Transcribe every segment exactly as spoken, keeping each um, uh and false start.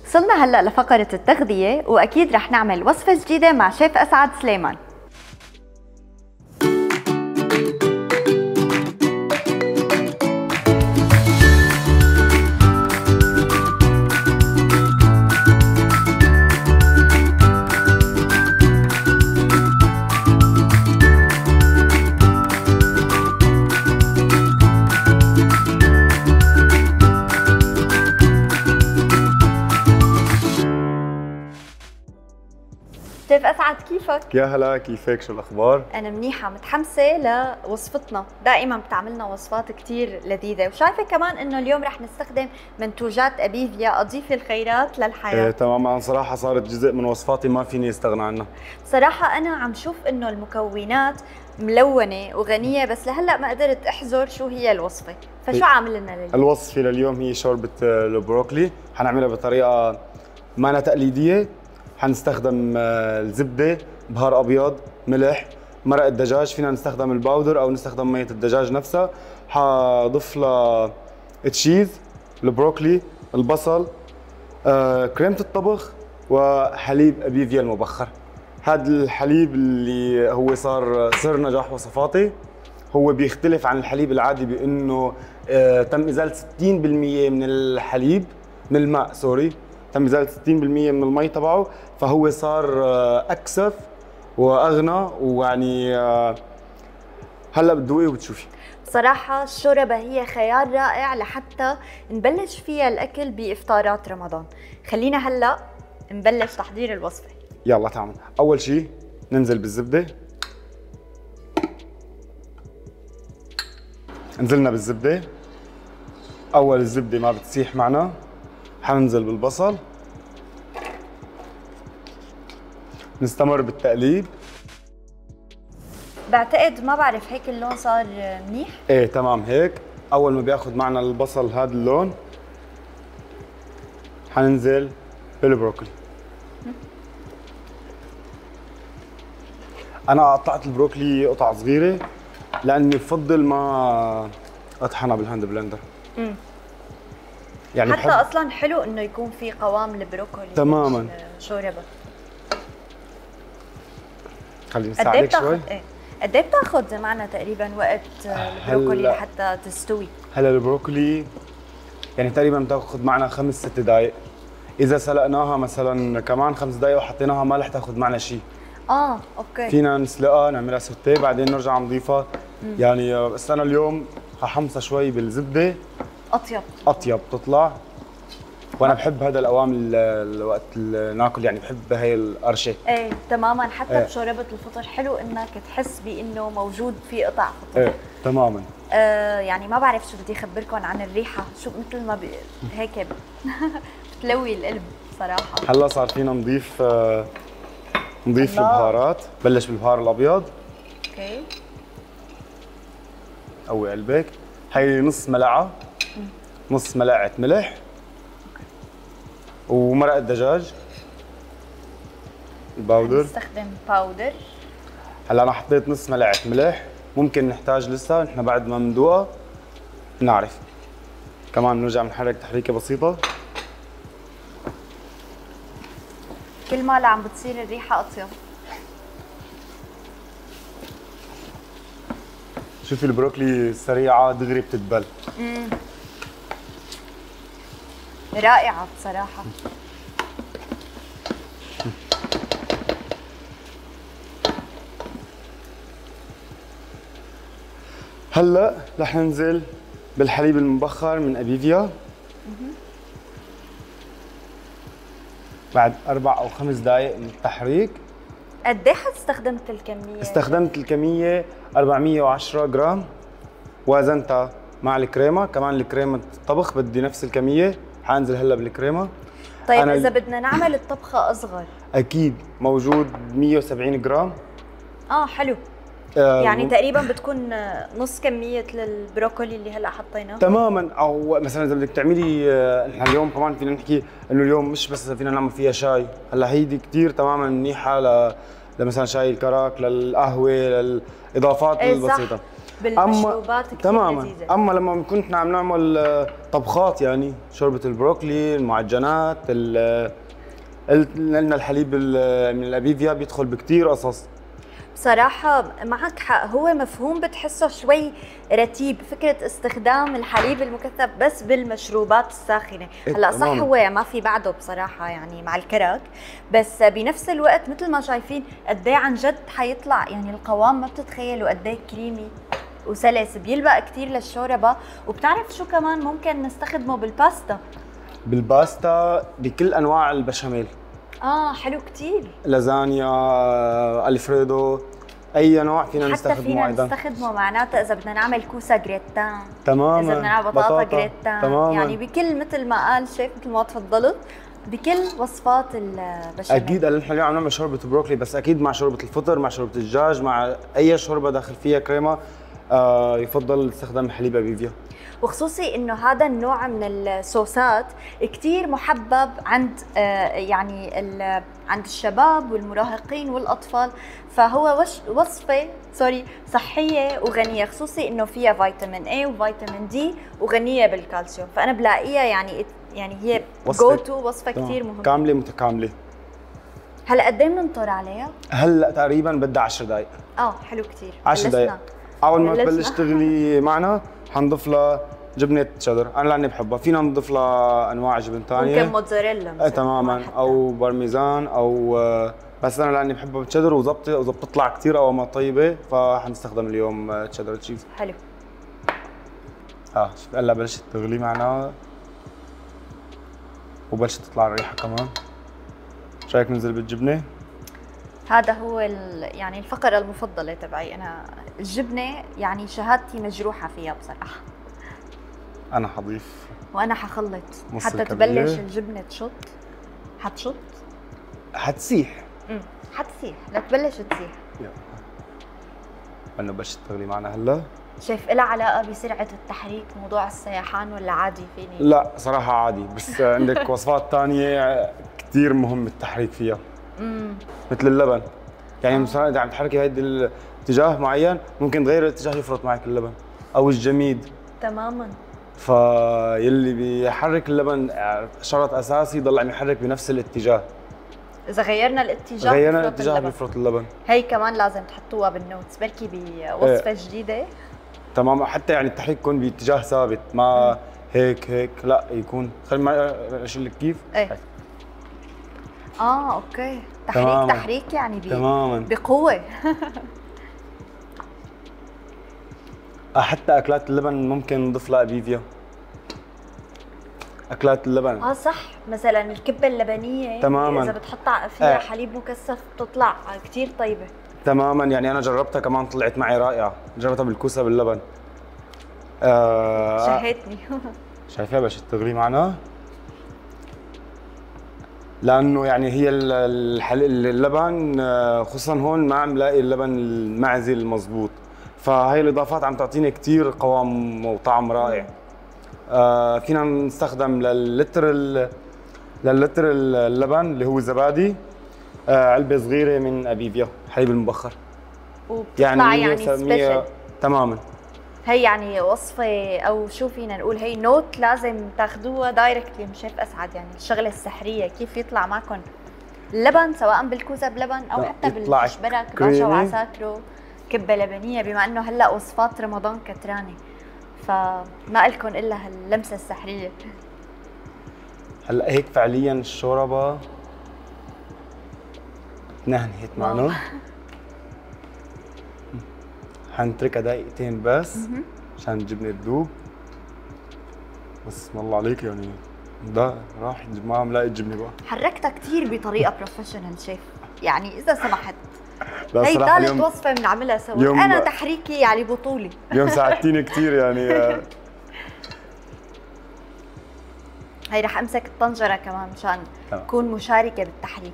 وصلنا هلأ لفقرة التغذية، وأكيد رح نعمل وصفة جديدة مع شيف أسعد سليمان. شيف أسعد كيفك؟ يا هلا، كيفك؟ شو الأخبار؟ أنا منيحة، متحمسة لوصفتنا، دائما بتعملنا وصفات كتير لذيذة، وشايفة كمان إنه اليوم رح نستخدم منتوجات أبيفيا أضيف الخيرات للحياة. إيه تماما، صراحة صارت جزء من وصفاتي ما فيني استغنى عنها. صراحة أنا عم شوف إنه المكونات ملونة وغنية، بس لهلا ما قدرت أحزر شو هي الوصفة، فشو عامل لنا لليوم؟ الوصفة لليوم هي شوربة البروكلي، حنعملها بطريقة مانا تقليدية. حنستخدم الزبدة، بهار أبيض، ملح، مرق الدجاج، فينا نستخدم الباودر أو نستخدم مية الدجاج نفسها. حضيف لها تشيز، البروكلي، البصل، آه، كريمة الطبخ، وحليب أبيفيا المبخر. هذا الحليب اللي هو صار سر نجاح وصفاتي، هو بيختلف عن الحليب العادي بأنه آه، تم إزالة ستين بالمية من الحليب، من الماء سوري، تم إزالة ستين بالمية من المي تبعه، فهو صار أكثف وأغنى. ويعني هلا بتذوقي وبتشوفي. صراحة الشوربة هي خيار رائع لحتى نبلش فيها الأكل بإفطارات رمضان. خلينا هلا نبلش تحضير الوصفة. يلا تعال. أول شيء ننزل بالزبدة. نزلنا بالزبدة، أول الزبدة ما بتسيح معنا حننزل بالبصل، نستمر بالتقليب. بعتقد ما بعرف هيك اللون صار منيح؟ ايه تمام هيك. اول ما بياخذ معنا البصل هذا اللون حننزل بالبروكلي. انا قطعت البروكلي قطع صغيره لاني بفضل ما اطحنها بالهاند بلندر. امم يعني حتى بحب... اصلا حلو انه يكون في قوام البروكلي تماما شوربه. خليني نساعدك شوي. ايه قد ايه بتاخذ معنا تقريبا وقت البروكلي هل... لحتى تستوي؟ هلا البروكلي يعني تقريبا بتاخذ معنا خمس ست دقائق. اذا سلقناها مثلا كمان خمس دقائق وحطيناها ما رح تاخذ معنا شيء. اه اوكي. فينا نسلقها نعملها سوتيه بعدين نرجع نضيفها. مم. يعني بس انا اليوم ححمصها شوي بالزبده اطيب اطيب تطلع. وانا بحب هذا القوام الوقت ناكل، يعني بحب هي القرشه. ايه تماما، حتى ايه. بشوربه الفطر حلو انك تحس بانه موجود في قطع فطر. ايه تماما. آه يعني ما بعرف شو بدي اخبركم عن الريحه، شو مثل ما ب... هيك بتلوي القلب صراحه. هلا صار فينا نضيف آه نضيف الله. البهارات. بلش بالبهار الابيض. اوكي. قوي قلبك. هي نص ملعقه، نص ملعقه ملح، ومرق الدجاج الباودر. نستخدم باودر. هلا انا حطيت نص ملعقه ملح، ممكن نحتاج لسه نحن بعد ما بندوقها بنعرف. كمان بنرجع بنحرك تحريكه بسيطه. كل ما عم بتصير الريحه اطيب. شوفي البروكلي سريعه دغري بتتبل. امم رائعه بصراحه. هلا رح ننزل بالحليب المبخر من ابيفيا. بعد اربع او خمس دقائق من التحريك. قد ايه استخدمت الكميه؟ استخدمت الكميه أربعمية وعشرة جرام، وزنتها مع الكريمه. كمان الكريمه الطبخ بدي نفس الكميه، حانزل هلا بالكريمه. طيب اذا بدنا نعمل الطبخه اصغر؟ اكيد موجود مية وسبعين جرام. اه حلو. آه يعني تقريبا بتكون نص كميه البروكولي اللي هلا حطيناه. تماما. او مثلا اذا بدك تعملي، نحن اليوم كمان فينا نحكي انه اليوم مش بس فينا نعمل فيها شاي. هلا هيدي كثير تماما منيحه ل لمثلا شاي الكرك، للقهوه، للاضافات ايه البسيطه. بالمشروبات كثير تماما لذيذه. اما لما بنكون نحن عم نعمل آه، طبخات، يعني شوربه البروكلي، المعجنات، ال- قلت لنا الحليب ال- من الابيفيا بيدخل بكثير قصص. بصراحة معك حق، هو مفهوم بتحسه شوي رتيب، فكرة استخدام الحليب المكثف بس بالمشروبات الساخنة. هلا صح هو ما في بعده بصراحة يعني مع الكرك، بس بنفس الوقت مثل ما شايفين قد ايه عن جد حيطلع يعني القوام ما بتتخيلوا قد ايه كريمي وسلس، بيلبق كثير للشوربة. وبتعرف شو كمان ممكن نستخدمه بالباستا؟ بالباستا بكل انواع البشاميل. اه حلو كثير. لازانيا، الفريدو، اي نوع فينا حتى نستخدمه فينا ايضا. نستخدمه معناتها اذا بدنا نعمل كوسه جريتان، تماما، اذا بدنا نعمل بطاطا, بطاطا جريتان، تماما. يعني بكل مثل ما قال شيف مثل ما تفضلت بكل وصفات البشاميل. اكيد نحن اليوم عم نعمل شوربه بروكلي، بس اكيد مع شوربه الفطر، مع شوربه الدجاج، مع اي شوربه داخل فيها كريمه آه يفضل استخدام حليب ابيفيا. وخصوصي انه هذا النوع من الصوصات كثير محبب عند آه يعني عند الشباب والمراهقين والاطفال، فهو وش وصفه سوري صحيه وغنيه، خصوصي انه فيها فيتامين اي وفيتامين دي وغنيه بالكالسيوم، فانا بلاقيها يعني يعني هي جو تو وصفه كثير مهمه كامله متكامله. هلا قد ايه بننطر عليها؟ هلا تقريبا بدها عشر دقائق. اه حلو كثير. عشر دقائق اول ما تبلش تغلي معنا حنضيف لها جبنه شيدر، انا لاني بحبها، فينا نضيف لها انواع جبن ثانيه ممكن موتزاريلا ايه تماما او بارميزان او بس انا لاني بحبها بالشيدر وظبطت واذا بتطلع كثير او ما طيبه فحنستخدم اليوم تشيدر تشيز. حلو. اه شوف هلا بلشت تغلي معنا وبلشت تطلع الريحه كمان. شو رايك ننزل بالجبنه؟ هذا هو يعني الفقره المفضله تبعي انا، الجبنه يعني شهادتي مجروحه فيها بصراحه. انا حضيف وانا حخلط حتى تبلش الجبنه تشط. حتشط؟ حتسيح. امم حتسيح، لا تبلش تسيح. يلا انه بلشت تغلي معنا هلا. شايف إلها علاقه بسرعه التحريك موضوع السيحان ولا عادي فيني؟ لا صراحه عادي، بس عندك وصفات ثانيه كثير مهم التحريك فيها. امم مثل اللبن، يعني مثلا اذا عم تحركي هيدي الاتجاه معين ممكن تغير الاتجاه يفرط معك اللبن او الجميد. تماما. فيلي بيحرك اللبن شرط اساسي يضل عم يحرك بنفس الاتجاه. اذا غيرنا الاتجاه غيرنا الاتجاه بيفرط اللبن. هي كمان لازم تحطوها بالنوتس بركي بوصفه ايه. جديده. تمام، حتى يعني التحريك يكون باتجاه ثابت، ما هيك هيك، لا يكون خلي معي اشيل لك كيف. ايه اه اوكي، تحريك تماماً. تحريك يعني بي تماما بقوه. حتى اكلات اللبن ممكن نضيف لها ابيفيا. اكلات اللبن اه صح، مثلا الكبه اللبنيه تماما اذا بتحط فيها آه. حليب مكثف بتطلع كثير طيبه. تماما، يعني انا جربتها كمان طلعت معي رائعه، جربتها بالكوسه باللبن. آه شهيتني. شايفها بلشت تغلي معنا، لانه يعني هي اللبن خصوصا هون ما عم لاقي اللبن المعزي المضبوط، فهي الاضافات عم تعطيني كثير قوام وطعم رائع. آه فينا نستخدم للتر للتر اللبن اللي هو الزبادي آه علبه صغيره من ابيفيا حليب المبخر، يعني يعني سبيشل. تماما. هي يعني وصفه او شو فينا نقول، هي نوت لازم تاخذوها دايركتلي من شيف اسعد، يعني الشغله السحريه كيف يطلع معكم اللبن سواء بالكوسه بلبن او حتى بالكشبره كباشا وعساكرو كبه لبنيه، بما انه هلا وصفات رمضان كترانه فما لكم الا هاللمسه السحريه. هلا هيك فعليا الشوربه تنهنهت معنا، حنتركها دقيقتين بس عشان الجبنه تذوب. بس اسم الله عليك يعني ده راح ما عم لاقي الجبنه بقى. حركتها كثير بطريقه بروفيشنال شيف، يعني اذا سمحت. هي ثالث وصفه بنعملها سوا، انا تحريكي يعني بطولي. اليوم ساعدتيني كثير يعني. هي رح امسك الطنجره كمان مشان تكون مشاركه بالتحريك.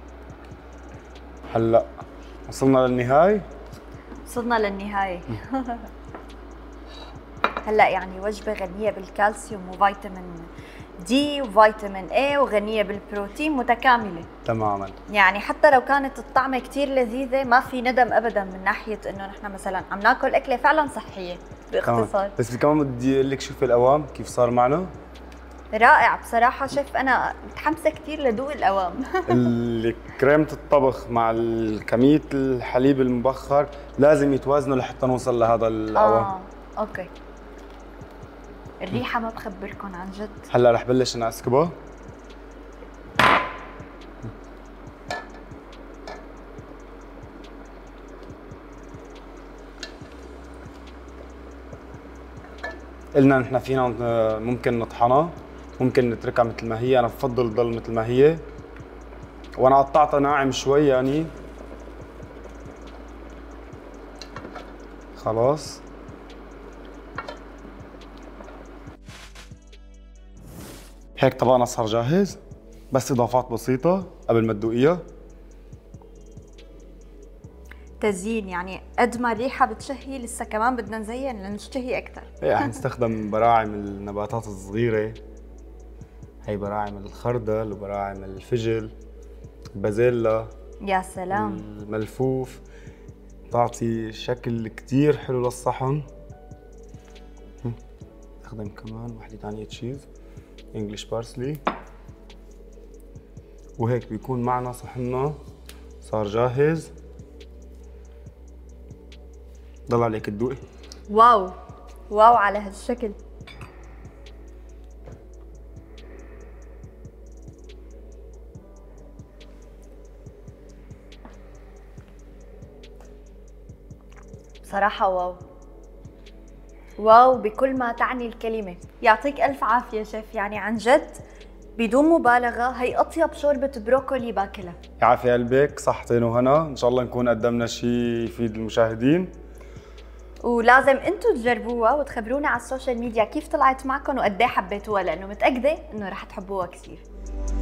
هلا وصلنا للنهايه. وصلنا للنهايه. هلا يعني وجبه غنيه بالكالسيوم وفيتامين دي وفيتامين اي وغنيه بالبروتين، متكامله تماما. يعني حتى لو كانت الطعمه كثير لذيذه ما في ندم ابدا من ناحيه انه نحن مثلا عم ناكل اكله فعلا صحيه باختصار. تمام. بس كمان بدي اقول لك شوفي القوام كيف صار معنا. رائع بصراحه شيف، انا متحمسه كثير لدوق القوام. كريمة الطبخ مع كمية الحليب المبخر لازم يتوازنوا لحتى نوصل لهذا القوام. اه اوكي. الريحه ما بخبركم عن جد. هلا رح بلش انا اسكبه. قلنا نحن فينا ممكن نطحنها، ممكن نتركها مثل ما هي، انا بفضل تضل مثل ما هي، وانا قطعتها ناعم شوي يعني. خلاص هيك طبقنا صار جاهز، بس اضافات بسيطة قبل ما تدوقيها. تزيين يعني قد ما الريحه بتشهي لسه كمان بدنا نزين لنشتهي اكثر. ايه رح نستخدم براعم النباتات الصغيرة، هي براعم الخردل وبراعم الفجل، البازيلا. يا سلام. الملفوف تعطي شكل كتير حلو للصحن. استخدم كمان وحدة ثانية تشيز انجلش بارسلي، وهيك بيكون معنا صحننا صار جاهز. ضل عليك تدوقي. واو واو على هالشكل. بصراحة واو واو بكل ما تعني الكلمة. يعطيك ألف عافية شيف، يعني عن جد بدون مبالغة هي أطيب شوربة بروكولي باكلها. يعافي قلبك، صحتين وهنا، إن شاء الله نكون قدمنا شيء يفيد المشاهدين. ولازم انتم تجربوها وتخبرونا على السوشيال ميديا كيف طلعت معكم وقد ايه حبيتوها، لأنه متأكدة إنه رح تحبوها كثير.